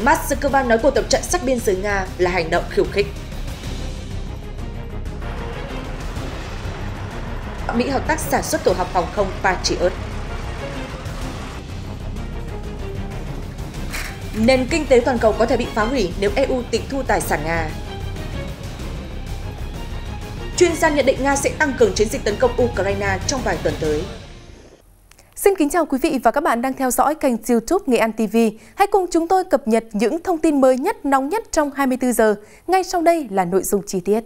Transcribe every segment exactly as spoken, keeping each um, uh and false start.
Moscow nói cuộc tập trận sát biên giới Nga là hành động khiêu khích. Mỹ hợp tác sản xuất tổ hợp phòng không Patriot. Nền kinh tế toàn cầu có thể bị phá hủy nếu e u tịch thu tài sản Nga. Chuyên gia nhận định Nga sẽ tăng cường chiến dịch tấn công Ukraine trong vài tuần tới. Xin kính chào quý vị và các bạn đang theo dõi kênh YouTube Nghệ An ti vi. Hãy cùng chúng tôi cập nhật những thông tin mới nhất, nóng nhất trong hai mươi tư giờ. Ngay sau đây là nội dung chi tiết.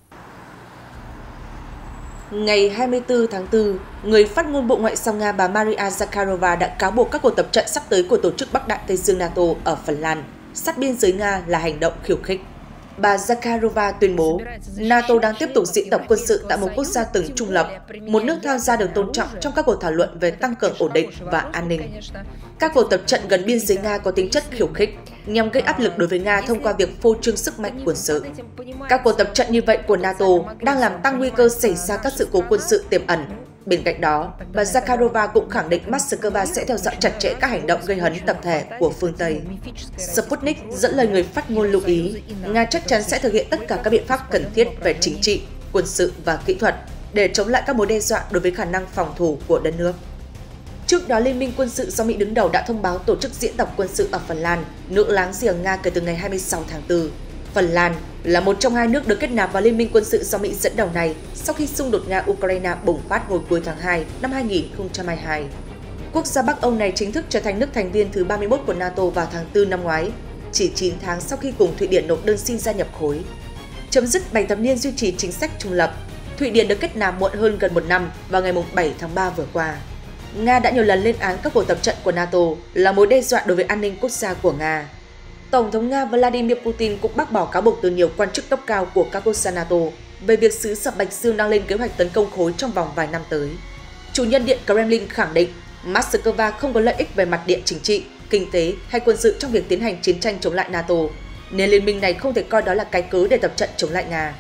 Ngày hai mươi tư tháng tư, người phát ngôn Bộ Ngoại giao Nga bà Maria Zakharova đã cáo buộc các cuộc tập trận sắp tới của Tổ chức Bắc Đại Tây Dương NATO ở Phần Lan sát biên giới Nga là hành động khiêu khích. Bà Zakharova tuyên bố NATO đang tiếp tục diễn tập quân sự tại một quốc gia từng trung lập, một nước tham gia được tôn trọng trong các cuộc thảo luận về tăng cường ổn định và an ninh. Các cuộc tập trận gần biên giới Nga có tính chất khiêu khích, nhằm gây áp lực đối với Nga thông qua việc phô trương sức mạnh quân sự. Các cuộc tập trận như vậy của NATO đang làm tăng nguy cơ xảy ra các sự cố quân sự tiềm ẩn. Bên cạnh đó, bà Zakharova cũng khẳng định Moscow sẽ theo dõi chặt chẽ các hành động gây hấn tập thể của phương Tây. Sputnik dẫn lời người phát ngôn lưu ý, Nga chắc chắn sẽ thực hiện tất cả các biện pháp cần thiết về chính trị, quân sự và kỹ thuật để chống lại các mối đe dọa đối với khả năng phòng thủ của đất nước. Trước đó, Liên minh quân sự do Mỹ đứng đầu đã thông báo tổ chức diễn tập quân sự ở Phần Lan, nước láng giềng Nga kể từ ngày hai mươi sáu tháng tư. Phần Lan là một trong hai nước được kết nạp vào Liên minh quân sự do Mỹ dẫn đầu này sau khi xung đột Nga-Ukraine bùng phát hồi cuối tháng hai năm hai nghìn không trăm hai mươi hai. Quốc gia Bắc Âu này chính thức trở thành nước thành viên thứ ba mươi mốt của NATO vào tháng tư năm ngoái, chỉ chín tháng sau khi cùng Thụy Điển nộp đơn xin gia nhập khối. Chấm dứt bảy thập niên duy trì chính sách trung lập, Thụy Điển được kết nạp muộn hơn gần một năm vào ngày bảy tháng ba vừa qua. Nga đã nhiều lần lên án các cuộc tập trận của NATO là mối đe dọa đối với an ninh quốc gia của Nga. Tổng thống Nga Vladimir Putin cũng bác bỏ cáo buộc từ nhiều quan chức cấp cao của các quốc gia NATO về việc xứ sở Bạch Dương đang lên kế hoạch tấn công khối trong vòng vài năm tới. Chủ nhân điện Kremlin khẳng định Moscow không có lợi ích về mặt địa chính trị, kinh tế hay quân sự trong việc tiến hành chiến tranh chống lại NATO, nên liên minh này không thể coi đó là cái cớ để tập trận chống lại Nga.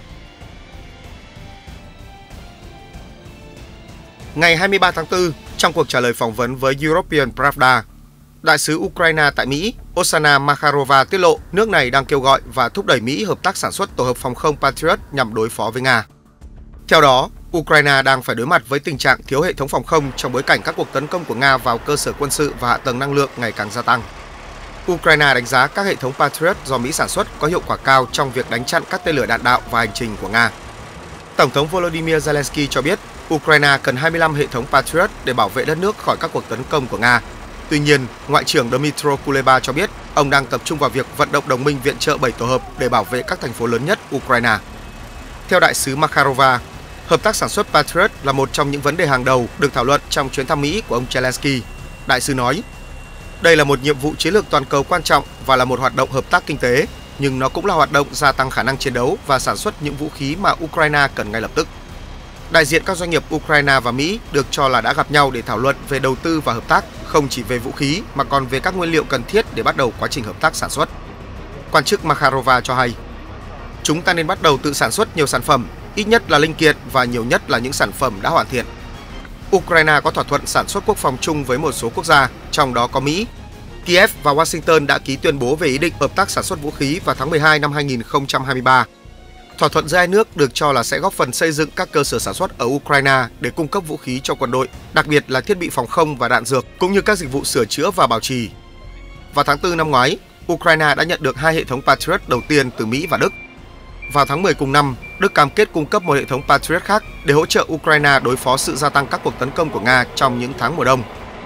Ngày hai mươi ba tháng tư, trong cuộc trả lời phỏng vấn với European Pravda, Đại sứ Ukraine tại Mỹ, Oksana Makharova tiết lộ nước này đang kêu gọi và thúc đẩy Mỹ hợp tác sản xuất tổ hợp phòng không Patriot nhằm đối phó với Nga. Theo đó, Ukraine đang phải đối mặt với tình trạng thiếu hệ thống phòng không trong bối cảnh các cuộc tấn công của Nga vào cơ sở quân sự và hạ tầng năng lượng ngày càng gia tăng. Ukraine đánh giá các hệ thống Patriot do Mỹ sản xuất có hiệu quả cao trong việc đánh chặn các tên lửa đạn đạo và hành trình của Nga. Tổng thống Volodymyr Zelensky cho biết Ukraine cần hai mươi lăm hệ thống Patriot để bảo vệ đất nước khỏi các cuộc tấn công của Nga. Tuy nhiên, Ngoại trưởng Dmytro Kuleba cho biết ông đang tập trung vào việc vận động đồng minh viện trợ bảy tổ hợp để bảo vệ các thành phố lớn nhất Ukraine. Theo đại sứ Makharova, hợp tác sản xuất Patriot là một trong những vấn đề hàng đầu được thảo luận trong chuyến thăm Mỹ của ông Zelensky. Đại sứ nói, đây là một nhiệm vụ chiến lược toàn cầu quan trọng và là một hoạt động hợp tác kinh tế, nhưng nó cũng là hoạt động gia tăng khả năng chiến đấu và sản xuất những vũ khí mà Ukraine cần ngay lập tức. Đại diện các doanh nghiệp Ukraine và Mỹ được cho là đã gặp nhau để thảo luận về đầu tư và hợp tác, không chỉ về vũ khí mà còn về các nguyên liệu cần thiết để bắt đầu quá trình hợp tác sản xuất. Quan chức Makharova cho hay, chúng ta nên bắt đầu tự sản xuất nhiều sản phẩm, ít nhất là linh kiện và nhiều nhất là những sản phẩm đã hoàn thiện. Ukraine có thỏa thuận sản xuất quốc phòng chung với một số quốc gia, trong đó có Mỹ. Kiev và Washington đã ký tuyên bố về ý định hợp tác sản xuất vũ khí vào tháng mười hai năm hai nghìn không trăm hai mươi ba. Thỏa thuận giữa hai nước được cho là sẽ góp phần xây dựng các cơ sở sản xuất ở Ukraine để cung cấp vũ khí cho quân đội, đặc biệt là thiết bị phòng không và đạn dược, cũng như các dịch vụ sửa chữa và bảo trì. Vào tháng tư năm ngoái, Ukraine đã nhận được hai hệ thống Patriot đầu tiên từ Mỹ và Đức. Vào tháng mười cùng năm, Đức cam kết cung cấp một hệ thống Patriot khác để hỗ trợ Ukraine đối phó sự gia tăng các cuộc tấn công của Nga trong những tháng mùa đông.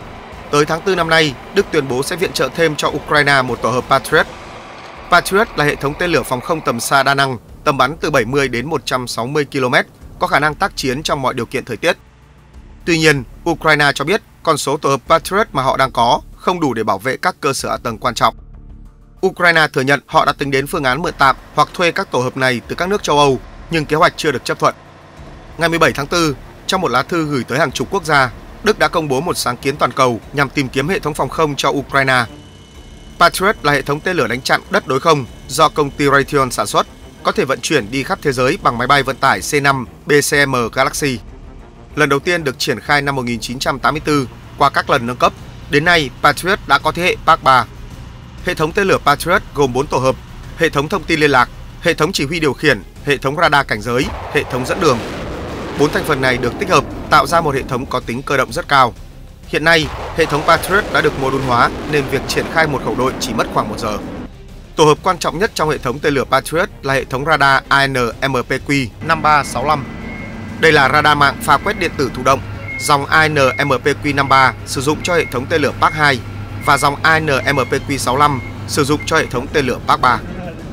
Tới tháng tư năm nay, Đức tuyên bố sẽ viện trợ thêm cho Ukraine một tổ hợp Patriot. Patriot là hệ thống tên lửa phòng không tầm xa đa năng, tầm bắn từ bảy mươi đến một trăm sáu mươi ki lô mét, có khả năng tác chiến trong mọi điều kiện thời tiết. Tuy nhiên, Ukraine cho biết con số tổ hợp Patriot mà họ đang có không đủ để bảo vệ các cơ sở hạ tầng quan trọng. Ukraine thừa nhận họ đã tính đến phương án mượn tạm hoặc thuê các tổ hợp này từ các nước châu Âu, nhưng kế hoạch chưa được chấp thuận. Ngày mười bảy tháng tư, trong một lá thư gửi tới hàng chục quốc gia, Đức đã công bố một sáng kiến toàn cầu nhằm tìm kiếm hệ thống phòng không cho Ukraine. Patriot là hệ thống tên lửa đánh chặn đất đối không do công ty Raytheon sản xuất, có thể vận chuyển đi khắp thế giới bằng máy bay vận tải C năm B C M Galaxy. Lần đầu tiên được triển khai năm một nghìn chín trăm tám mươi tư qua các lần nâng cấp, đến nay Patriot đã có thế hệ Park ba. hệ thống tên lửa Patriot gồm bốn tổ hợp, hệ thống thông tin liên lạc, hệ thống chỉ huy điều khiển, hệ thống radar cảnh giới, hệ thống dẫn đường. Bốn thành phần này được tích hợp tạo ra một hệ thống có tính cơ động rất cao. Hiện nay, hệ thống Patriot đã được mô đun hóa nên việc triển khai một khẩu đội chỉ mất khoảng một giờ. Tổ hợp quan trọng nhất trong hệ thống tên lửa Patriot là hệ thống radar A N M P Q năm ba sáu lăm. Đây là radar mạng pha quét điện tử thụ động. Dòng A N M P Q năm ba sử dụng cho hệ thống tên lửa Park hai và dòng A N M P Q sáu lăm sử dụng cho hệ thống tên lửa Park ba.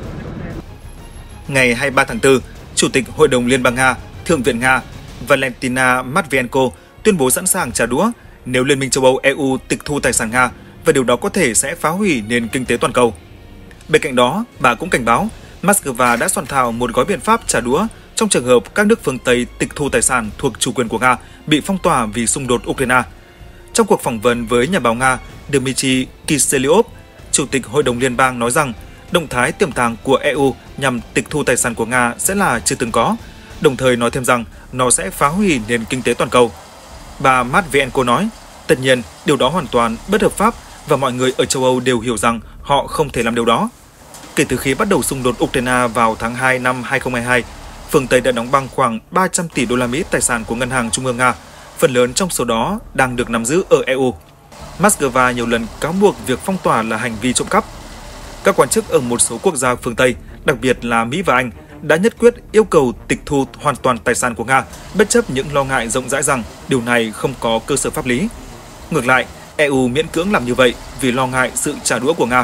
Ngày hai mươi ba tháng tư, Chủ tịch Hội đồng Liên bang Nga, Thượng viện Nga Valentina Matvienko tuyên bố sẵn sàng trả đũa nếu Liên minh châu Âu E U tịch thu tài sản Nga và điều đó có thể sẽ phá hủy nền kinh tế toàn cầu. Bên cạnh đó, bà cũng cảnh báo Moscow đã soạn thảo một gói biện pháp trả đũa trong trường hợp các nước phương Tây tịch thu tài sản thuộc chủ quyền của Nga bị phong tỏa vì xung đột Ukraine. Trong cuộc phỏng vấn với nhà báo Nga Dmitry Kiselyov, Chủ tịch Hội đồng Liên bang nói rằng động thái tiềm tàng của E U nhằm tịch thu tài sản của Nga sẽ là chưa từng có, đồng thời nói thêm rằng nó sẽ phá hủy nền kinh tế toàn cầu. Bà Matvienko nói, tất nhiên điều đó hoàn toàn bất hợp pháp và mọi người ở châu Âu đều hiểu rằng họ không thể làm điều đó. Kể từ khi bắt đầu xung đột Ukraine vào tháng hai năm hai không hai hai, phương Tây đã đóng băng khoảng ba trăm tỷ đô la Mỹ tài sản của Ngân hàng Trung ương Nga, phần lớn trong số đó đang được nắm giữ ở E U. Moscow nhiều lần cáo buộc việc phong tỏa là hành vi trộm cắp. Các quan chức ở một số quốc gia phương Tây, đặc biệt là Mỹ và Anh, đã nhất quyết yêu cầu tịch thu hoàn toàn tài sản của Nga, bất chấp những lo ngại rộng rãi rằng điều này không có cơ sở pháp lý. Ngược lại, E U miễn cưỡng làm như vậy vì lo ngại sự trả đũa của Nga.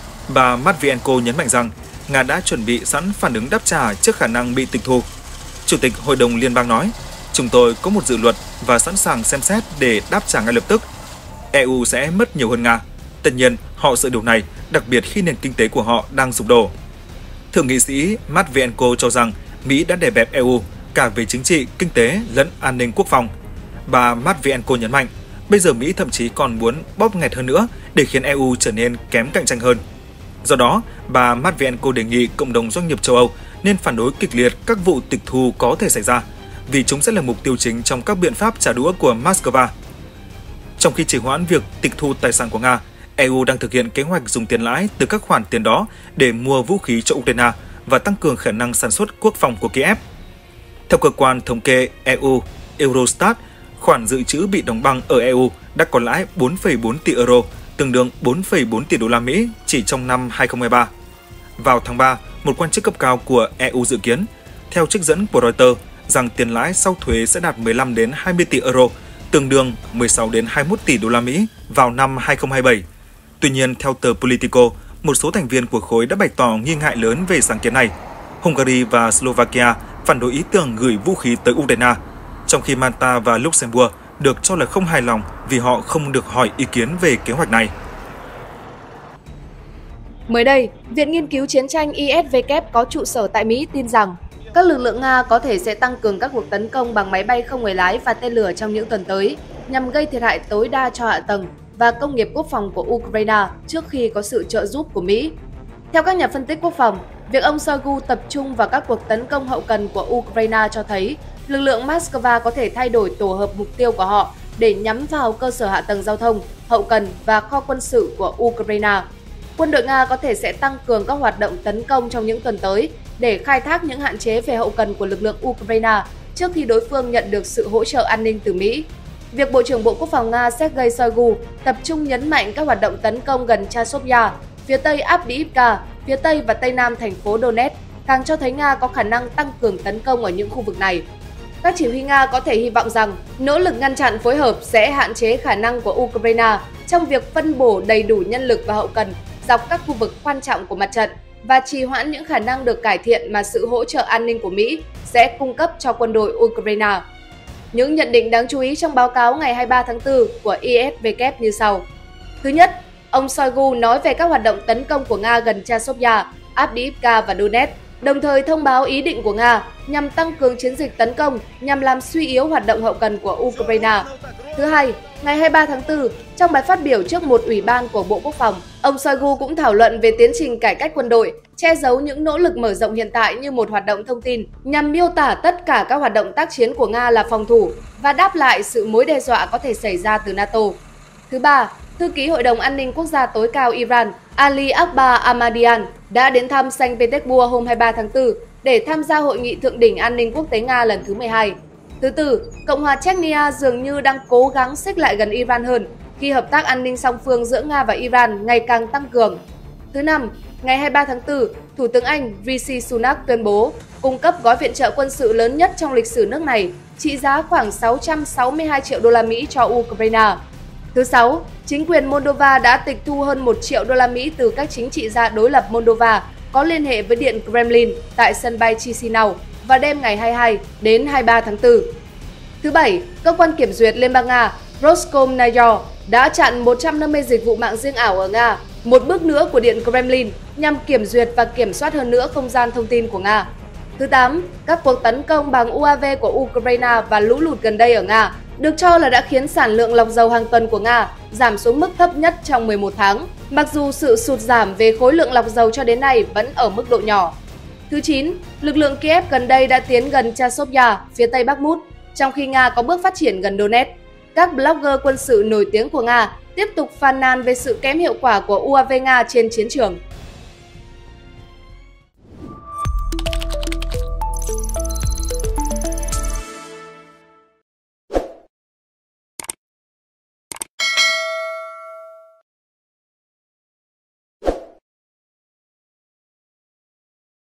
Bà Matvienko nhấn mạnh rằng Nga đã chuẩn bị sẵn phản ứng đáp trả trước khả năng bị tịch thu. Chủ tịch Hội đồng Liên bang nói, chúng tôi có một dự luật và sẵn sàng xem xét để đáp trả ngay lập tức. E U sẽ mất nhiều hơn Nga. Tất nhiên, họ sợ điều này, đặc biệt khi nền kinh tế của họ đang sụp đổ. Thượng nghị sĩ Matvienko cho rằng Mỹ đã đè bẹp E U cả về chính trị, kinh tế lẫn an ninh quốc phòng. Bà Matvienko nhấn mạnh, bây giờ Mỹ thậm chí còn muốn bóp nghẹt hơn nữa để khiến E U trở nên kém cạnh tranh hơn. Do đó, bà Matvienko đề nghị cộng đồng doanh nghiệp châu Âu nên phản đối kịch liệt các vụ tịch thu có thể xảy ra, vì chúng sẽ là mục tiêu chính trong các biện pháp trả đũa của Moscow. Trong khi trì hoãn việc tịch thu tài sản của Nga, E U đang thực hiện kế hoạch dùng tiền lãi từ các khoản tiền đó để mua vũ khí cho Ukraine và tăng cường khả năng sản xuất quốc phòng của Kiev. Theo cơ quan thống kê E U Eurostat, khoản dự trữ bị đóng băng ở E U đã có lãi bốn phẩy bốn tỷ euro, tương đương bốn phẩy bốn tỷ đô la Mỹ chỉ trong năm hai không hai ba. Vào tháng ba, một quan chức cấp cao của E U dự kiến, theo trích dẫn của Reuters, rằng tiền lãi sau thuế sẽ đạt mười lăm đến hai mươi tỷ euro, tương đương mười sáu đến hai mươi mốt tỷ đô la Mỹ vào năm hai không hai bảy. Tuy nhiên, theo tờ Politico, một số thành viên của khối đã bày tỏ nghi ngại lớn về sáng kiến này. Hungary và Slovakia phản đối ý tưởng gửi vũ khí tới Ukraine, trong khi Malta và Luxembourg được cho là không hài lòng vì họ không được hỏi ý kiến về kế hoạch này. Mới đây, Viện Nghiên cứu Chiến tranh I S W có trụ sở tại Mỹ tin rằng các lực lượng Nga có thể sẽ tăng cường các cuộc tấn công bằng máy bay không người lái và tên lửa trong những tuần tới, nhằm gây thiệt hại tối đa cho hạ tầng và công nghiệp quốc phòng của Ukraine trước khi có sự trợ giúp của Mỹ. Theo các nhà phân tích quốc phòng, việc ông Shoigu tập trung vào các cuộc tấn công hậu cần của Ukraine cho thấy lực lượng Moscow có thể thay đổi tổ hợp mục tiêu của họ để nhắm vào cơ sở hạ tầng giao thông, hậu cần và kho quân sự của Ukraine. Quân đội Nga có thể sẽ tăng cường các hoạt động tấn công trong những tuần tới để khai thác những hạn chế về hậu cần của lực lượng Ukraine trước khi đối phương nhận được sự hỗ trợ an ninh từ Mỹ. Việc Bộ trưởng Bộ Quốc phòng Nga Sergei Shoigu tập trung nhấn mạnh các hoạt động tấn công gần Chasiv-Yar, phía tây Avdiivka, phía tây và tây nam thành phố Donetsk càng cho thấy Nga có khả năng tăng cường tấn công ở những khu vực này. Các chỉ huy Nga có thể hy vọng rằng nỗ lực ngăn chặn phối hợp sẽ hạn chế khả năng của Ukraine trong việc phân bổ đầy đủ nhân lực và hậu cần dọc các khu vực quan trọng của mặt trận và trì hoãn những khả năng được cải thiện mà sự hỗ trợ an ninh của Mỹ sẽ cung cấp cho quân đội Ukraine. Những nhận định đáng chú ý trong báo cáo ngày hai mươi ba tháng tư của I S W như sau. Thứ nhất, ông Shoigu nói về các hoạt động tấn công của Nga gần Chasiv-Yar, Avdiivka và Donetsk, đồng thời thông báo ý định của Nga nhằm tăng cường chiến dịch tấn công nhằm làm suy yếu hoạt động hậu cần của Ukraine. Thứ hai, ngày hai mươi ba tháng tư, trong bài phát biểu trước một ủy ban của Bộ Quốc phòng, ông Shoigu cũng thảo luận về tiến trình cải cách quân đội, che giấu những nỗ lực mở rộng hiện tại như một hoạt động thông tin nhằm miêu tả tất cả các hoạt động tác chiến của Nga là phòng thủ và đáp lại sự mối đe dọa có thể xảy ra từ NATO. Thứ ba, Thư ký Hội đồng An ninh Quốc gia tối cao Iran Ali Akbar Ahmadian đã đến thăm Saint Petersburg hôm hai mươi ba tháng tư để tham gia Hội nghị Thượng đỉnh An ninh Quốc tế Nga lần thứ mười hai. Thứ tư, Cộng hòa Chechnya dường như đang cố gắng xích lại gần Iran hơn khi hợp tác an ninh song phương giữa Nga và Iran ngày càng tăng cường. Thứ năm, ngày hai mươi ba tháng tư, Thủ tướng Anh Rishi Sunak tuyên bố cung cấp gói viện trợ quân sự lớn nhất trong lịch sử nước này, trị giá khoảng sáu trăm sáu mươi hai triệu đô la Mỹ cho Ukraine. Thứ sáu, chính quyền Moldova đã tịch thu hơn một triệu đô la Mỹ từ các chính trị gia đối lập Moldova có liên hệ với Điện Kremlin tại sân bay Chisinau vào đêm ngày hai mươi hai đến hai mươi ba tháng tư. Thứ bảy, cơ quan kiểm duyệt Liên bang Nga Roskomnadzor đã chặn một trăm năm mươi dịch vụ mạng riêng ảo ở Nga, một bước nữa của Điện Kremlin nhằm kiểm duyệt và kiểm soát hơn nữa không gian thông tin của Nga. Thứ tám, các cuộc tấn công bằng u a vê của Ukraine và lũ lụt gần đây ở Nga được cho là đã khiến sản lượng lọc dầu hàng tuần của Nga giảm xuống mức thấp nhất trong mười một tháng, mặc dù sự sụt giảm về khối lượng lọc dầu cho đến nay vẫn ở mức độ nhỏ. Thứ chín, lực lượng Kiev gần đây đã tiến gần Chasiv-Yar, phía tây Bakhmut, trong khi Nga có bước phát triển gần Donetsk. Các blogger quân sự nổi tiếng của Nga tiếp tục phàn nàn về sự kém hiệu quả của u a vê Nga trên chiến trường.